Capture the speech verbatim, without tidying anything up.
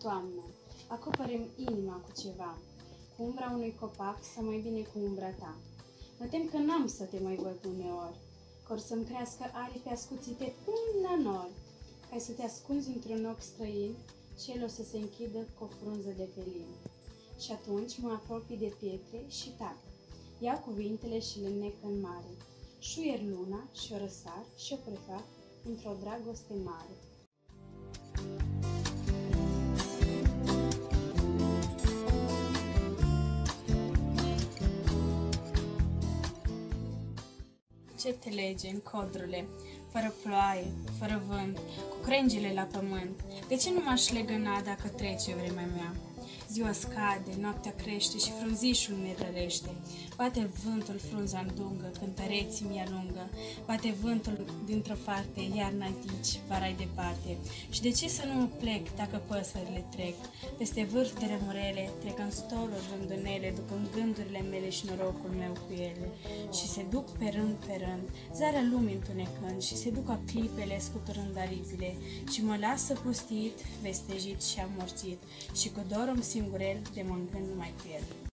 toamnă, acopără-mi inima cu ceva, cu umbra unui copac sau mai bine cu umbra ta. Mă tem că n-am să te mai văd uneori, că or să-mi crească aripi ascuțite până la nori, ca să te ascunzi într-un ochi străin și el o să se închidă cu o frunză de pelin. Și atunci mă apropii de pietre și tac, iau cuvintele și le nec în mare, șuier luna și o răsar și o prefac într-o dragoste mare. Ce te lege în codrule, fără ploaie, fără vânt, cu crengile la pământ? De ce nu m-aș legăna dacă trece vremea mea? Ziua scade, noaptea crește și frunzișul mi rărește. Bate vântul frunza în dungă, cântăreții mi alungă. Bate vântul dintr-o parte, iarna aici, vara-i departe. Și de ce să nu plec dacă păsările trec? Peste vârf de rămurele, trec în stoluri rândunele, duc în gândurile mele și norocul meu cu ele. Și se duc pe rând, pe rând, zarea lumii întunecând, și se duc a clipele scuturând aripile, și mă lasă pustit, vestejit și amorțit, și cu dorul singurel de mă îngând numai cu el.